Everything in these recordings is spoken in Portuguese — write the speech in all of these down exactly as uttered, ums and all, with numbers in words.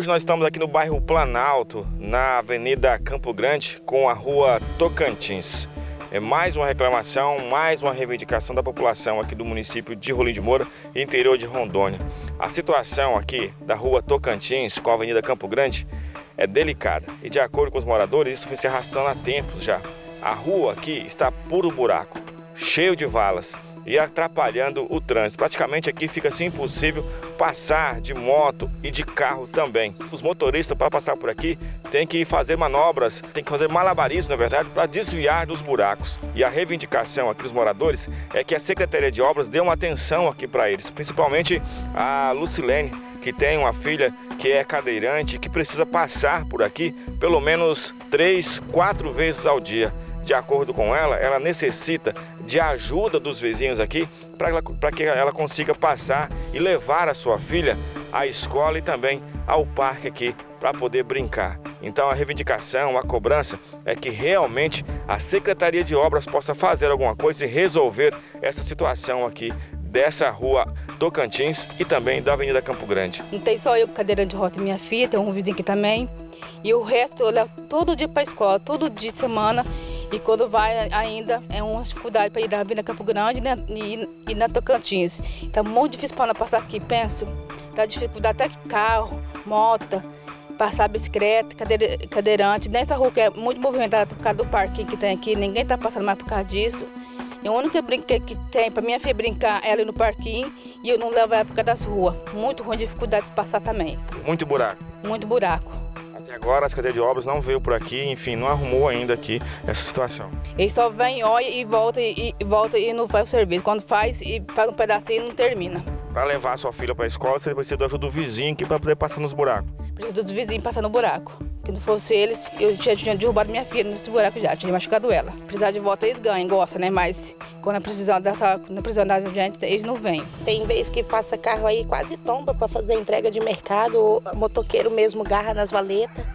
Hoje nós estamos aqui no bairro Planalto, na Avenida Campo Grande, com a rua Tocantins. É mais uma reclamação, mais uma reivindicação da população aqui do município de Rolim de Moura, interior de Rondônia. A situação aqui da rua Tocantins com a Avenida Campo Grande é delicada e, de acordo com os moradores, isso vem se arrastando há tempos já. A rua aqui está puro buraco, cheio de valas e atrapalhando o trânsito. Praticamente aqui fica assim impossível passar de moto e de carro também. Os motoristas, para passar por aqui, têm que fazer manobras, têm que fazer malabarismo, na verdade, para desviar dos buracos. E a reivindicação aqui dos moradores é que a Secretaria de Obras dê uma atenção aqui para eles, principalmente a Lucilene, que tem uma filha que é cadeirante, que precisa passar por aqui pelo menos três, quatro vezes ao dia. De acordo com ela, ela necessita de ajuda dos vizinhos aqui para que ela consiga passar e levar a sua filha à escola e também ao parque aqui para poder brincar. Então a reivindicação, a cobrança é que realmente a Secretaria de Obras possa fazer alguma coisa e resolver essa situação aqui dessa rua Tocantins e também da Avenida Campo Grande. Não tem só eu cadeirante de roda e minha filha, tem um vizinho aqui também. E o resto eu levo todo dia para a escola, todo dia de semana. E quando vai ainda é uma dificuldade para ir na Avenida Campo Grande, né, e, e na Tocantins. Então é muito difícil para nós passar aqui, pensa. Dá dificuldade até carro, moto, passar bicicleta, cadeira, cadeirante. Nessa rua que é muito movimentada por causa do parquinho que tem aqui, ninguém está passando mais por causa disso. E o único brinquedo que tem para minha filha brincar é ela no parquinho e eu não levo ela por causa das ruas. Muito ruim, dificuldade de passar também. Muito buraco? Muito buraco. Agora a Secretaria de Obras não veio por aqui, enfim, não arrumou ainda aqui essa situação. Ele só vem, olha e volta e, e volta e não faz o serviço. Quando faz e faz um pedacinho e não termina. Para levar a sua filha para a escola, você precisa da ajuda do vizinho aqui para poder passar nos buracos. Precisa dos vizinhos passar no buraco. Se não fosse eles, eu já tinha derrubado minha filha nesse buraco já, tinha machucado ela. Precisar de volta eles ganham, gostam, né? Mas quando precisam dessa, quando precisam da gente, eles não vêm. Tem vez que passa carro aí quase tomba para fazer entrega de mercado, o motoqueiro mesmo garra nas valetas.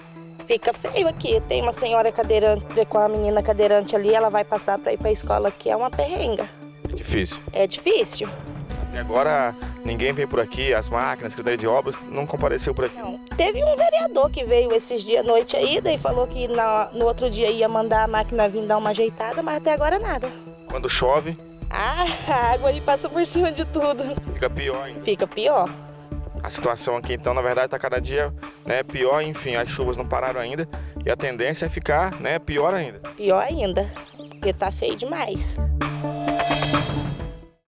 Fica feio aqui. Tem uma senhora cadeirante, com a menina cadeirante ali, ela vai passar para ir para a escola aqui, é uma perrenga. É difícil. É difícil. Até agora ninguém veio por aqui, as máquinas, a Secretaria de Obras não compareceu por aqui. Não. Teve um vereador que veio esses dias à noite aí, daí falou que na, no outro dia ia mandar a máquina vir dar uma ajeitada, mas até agora nada. Quando chove? Ah, a água aí passa por cima de tudo. Fica pior ainda. Fica pior. A situação aqui, então, na verdade, está cada dia, né, pior. Enfim, as chuvas não pararam ainda e a tendência é ficar, né, pior ainda. Pior ainda, porque tá feio demais.